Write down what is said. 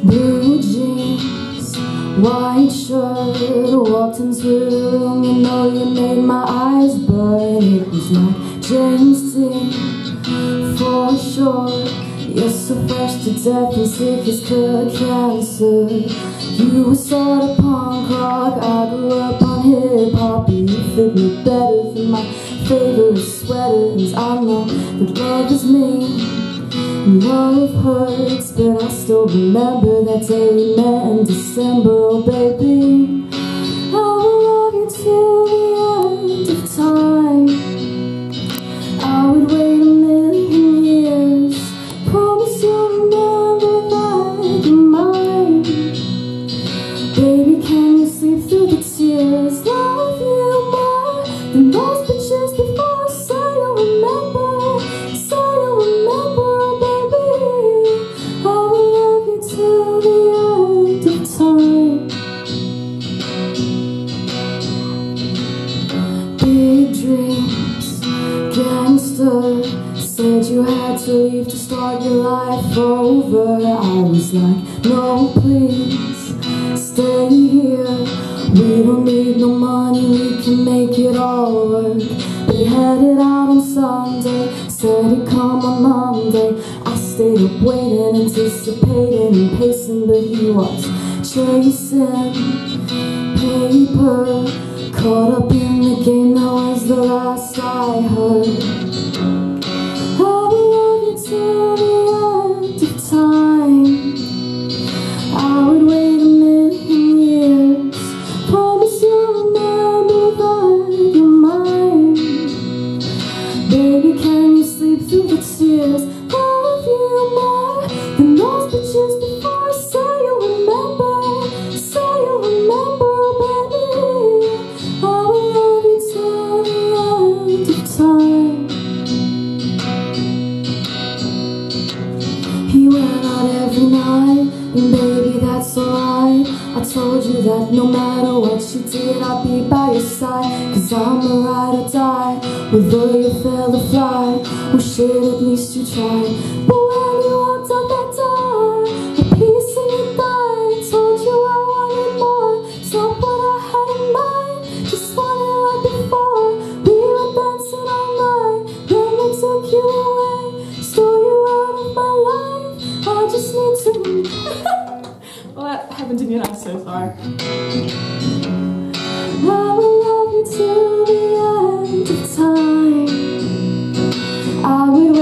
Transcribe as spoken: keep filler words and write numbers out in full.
Blue jeans, white shirt, walked into the room. You know you made my eyes burn. It was like James Dean, for sure. You're so fresh to death and sick as could cancer. You were sort of punk rock, I grew up on hip-hop. And you fit me better than my favorite sweaters. I know that love is mean, love hurts, but I still remember that day we met in December. Oh baby, I will love you till the end of time. I would wait a million years, promise you'll remember that you're mine. Baby, can you sleep through the tears? Love you more than those bitches before. Say you'll remember, say you'll remember. Till the end of time. Big dreams, gangster, said you had to leave to start your life over. I was like, no please, stay here. We don't need no money, we can make it all work. We headed out on Sunday, said he'd come on Monday. I stayed up waiting, anticipating and pacing, but he was chasing paper. Caught up in the game, that was the last I heard. I will love you till the end of time. I would wait a million years, promise you'll remember that you're mine. Baby, can you sleep through the tears? Love you more than those bitches before. Say you'll remember, say you'll remember. Oh baby, I will love you till the end of time. He went out every night, and baby, that's alright. I told you that no matter what you did, I'd be by your side. Cause I'm a ride or die, whether you fail or fly. Oh shit, at least you tried. But when you walked out that door, a piece of you died. Told you I wanted more, it's not what I had in mind. Just wanted like before, we were dancing all night. Then they took you away, stole you out of my life. I just need to well, that happened to me and I'm so sorry. I will love you till the end of time. I will